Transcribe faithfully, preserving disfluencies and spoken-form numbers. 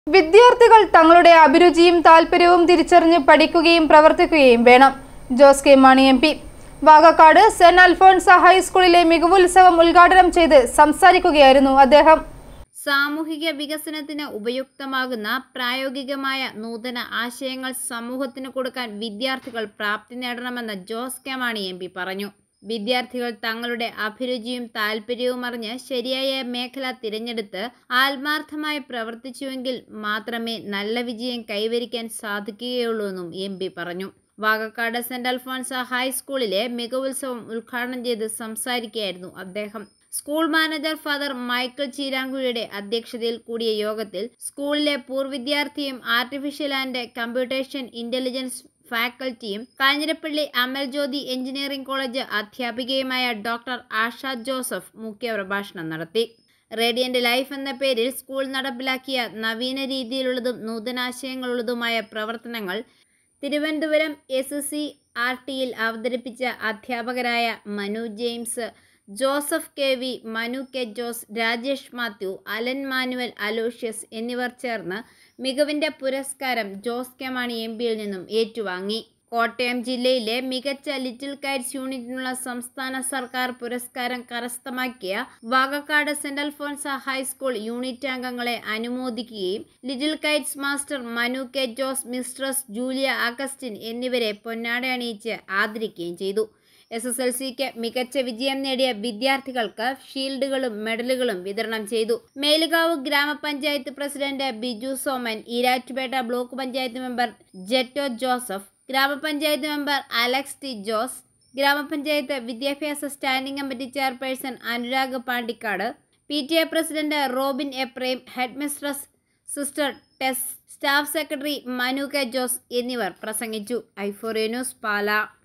വിദ്യാർത്ഥികൾ തങ്ങളുടെ അഭിരുചിയും താൽപര്യവും തിരിച്ചറിഞ്ഞ് പഠിക്കുകയും പ്രവർത്തിക്കുകയും വേണം. Jose K Mani M P Vakakkad saint Alphonsa ഹൈസ്കൂളിലെ മികവുത്സവം ഉദ്ഘാടനം ചെയ്ത് സംസാരിക്കുകയായിരുന്നു അദ്ദേഹം. സാമൂഹിക വികസനത്തിന് ഉപയുക്തമാകുന്ന പ്രായോഗികമായ നൂതന ആശയങ്ങൾ സമൂഹത്തിന് കൊടുക്കാൻ വിദ്യാർത്ഥികൾ പ്രാപ്തി നേടണമെന്ന് Jose K Mani M P പറഞ്ഞു. വിദ്യാർത്ഥികൾ തങ്ങളുടെ അഭിരുചിയും താൽപര്യവും അറിഞ്ഞ് ശരിയായ മേഖല തിരഞ്ഞെടുത്ത് ആത്മാർത്ഥമായി പ്രവർത്തിച്ചുവെങ്കിൽ മാത്രമേ നല്ല വിജയം കൈവരിക്കാൻ സാധിക്കുകയുള്ളൂ എന്നും എം പി പറഞ്ഞു. വാകക്കാട് സെന്റ് അൽഫോൺസ ഹൈസ്കൂളിലെ മികവുത്സവം ഉദ്ഘാടനം ചെയ്ത് സംസാരിക്കുകയായിരുന്നു അദ്ദേഹം. സ്കൂൾ മാനേജർ ഫാദർ മൈക്കിൾ ചീരാങ്കുഴിയുടെ അധ്യക്ഷതയിൽ കൂടിയ യോഗത്തിൽ സ്കൂളിലെ പൂർവ്വ വിദ്യാർത്ഥിയും ആർട്ടിഫിഷ്യൽ ആൻഡ് കമ്പ്യൂട്ടേഷൻ ഇന്റലിജൻസ് ഫാക്കൽറ്റിയും കാഞ്ഞിരപ്പള്ളി അമൽ ജ്യോതി എഞ്ചിനീയറിംഗ് കോളേജ് അധ്യാപികയുമായ ഡോക്ടർ ആഷ ജോസഫ് മുഖ്യപ്രഭാഷണം നടത്തി. റേഡിയന്റ് ലൈഫ് എന്ന പേരിൽ സ്കൂൾ നടപ്പിലാക്കിയ നവീന രീതിയിലുള്ളതും നൂതനാശയങ്ങളുള്ളതുമായ പ്രവർത്തനങ്ങൾ തിരുവനന്തപുരം എസ് സി ആർ ടിയിൽ അവതരിപ്പിച്ച അധ്യാപകരായ Manu James, Joseph K V, Manu K Jose, Rajesh Mathew, Alan Manuel Aloysius എന്നിവർ ചേർന്ന് മികവിന്റെ പുരസ്കാരം ജോസ് കെ മാണി എം പിയിൽ നിന്നും ഏറ്റുവാങ്ങി. കോട്ടയം ജില്ലയിലെ മികച്ച ലിറ്റിൽ കൈറ്റ്സ് യൂണിറ്റിനുള്ള സംസ്ഥാന സർക്കാർ പുരസ്കാരം കരസ്ഥമാക്കിയ Vakakkad saint Alphonsa high school unit അംഗങ്ങളെ അനുമോദിക്കുകയും little kites master Manu K Jose, mistress Julia Augustine എന്നിവരെ പൊന്നാട അണിയിച്ച് ആദരിക്കുകയും ചെയ്തു. എസ് എസ് എൽ സിക്ക് മികച്ച വിജയം നേടിയ വിദ്യാർത്ഥികൾക്ക് ഷീൽഡുകളും മെഡലുകളും വിതരണം ചെയ്തു. മേലുകാവ് ഗ്രാമപഞ്ചായത്ത് president Biju Soman, Erattupetta block panchayat member Jetto Joseph, ഗ്രാമപഞ്ചായത്ത് മെമ്പർ അലക്സ് ടി ജോസ്, ഗ്രാമപഞ്ചായത്ത് വിദ്യാഭ്യാസ standing committee chairperson Anurag Pandikkad, P T A president Robin Ephrem, headmistress sister Tess, staff secretary Manu K Jose എന്നിവർ പ്രസംഗിച്ചു. ഐഫോറിയ ന്യൂസ്, പാല.